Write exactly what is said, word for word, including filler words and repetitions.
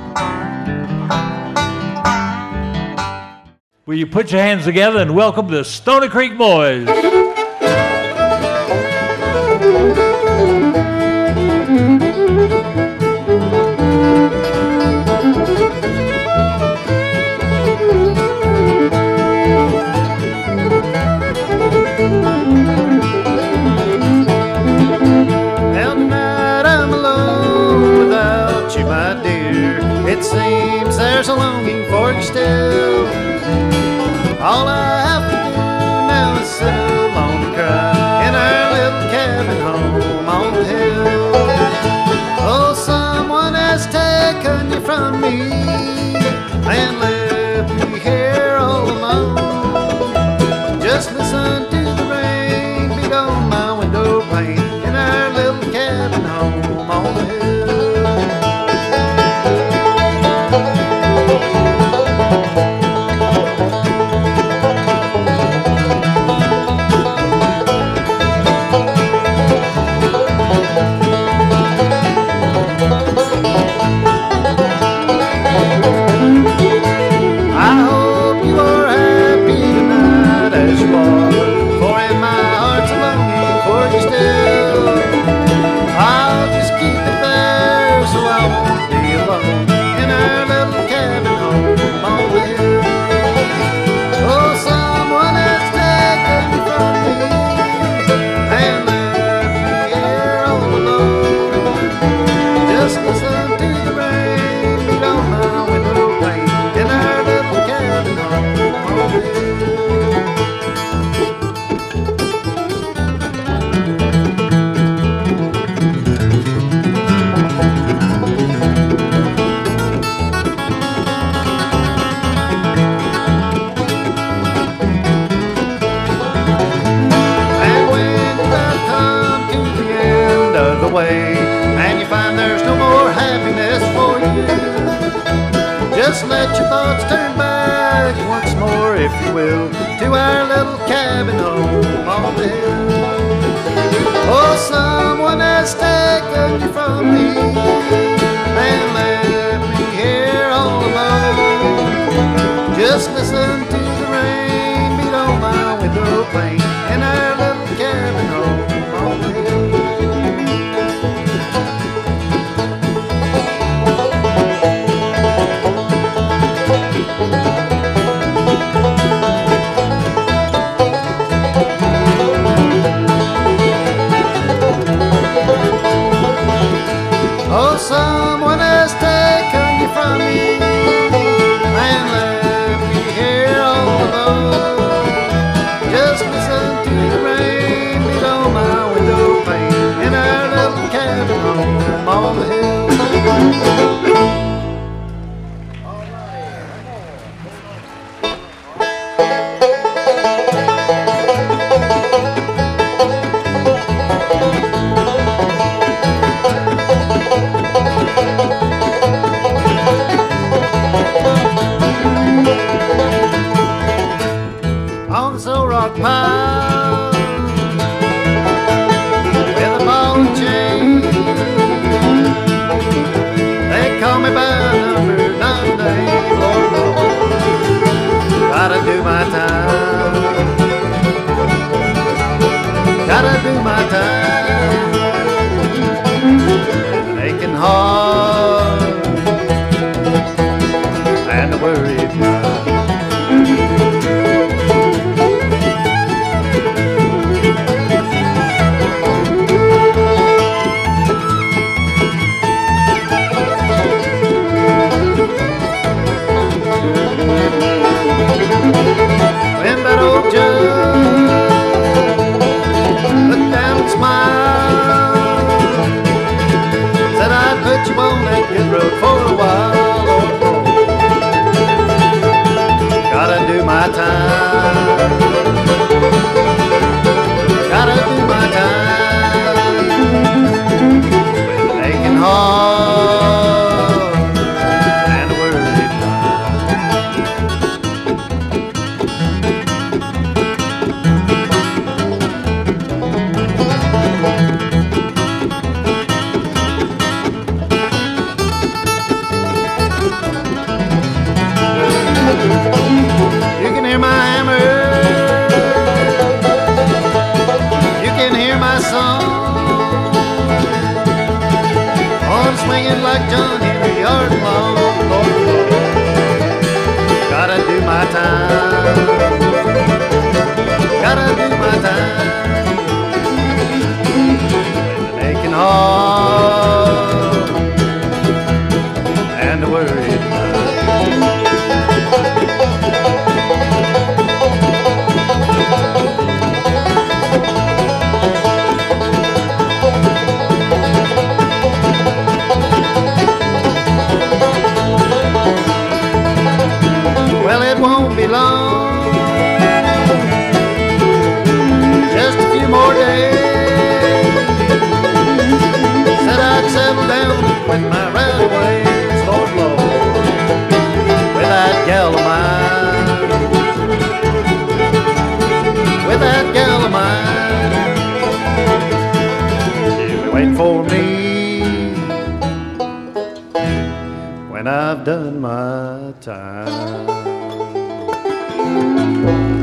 Will you put your hands together and welcome the Stoney Creek Boys? Well, tonight I'm alone without you, my dear. It seems there's a longing for you still. All I have to do now is sit alone and cry in our little cabin home on the hill. Oh, someone has taken you from me and left me here all alone. Just listen to the rain beat on my window pane in our little cabin home on the hill. And you find there's no more happiness for you, just let your thoughts turn back once more, if you will, to our little cabin home on the hill. Oh, someone has taken you from me and left me here all alone. Just listen to the rain beat on my window pane in our little cabin home on the hill. Oh, son. like John Henry Hard and long. Lord, Lord, gotta do my time. Gotta do my time. With an aching heart and a worried mind. Well, it won't be long, just a few more days. Said I'd settle down with my runaways, Lord, Lord, with that gal of mine, with that gal of mine. She'll be waiting for me when I've done my time.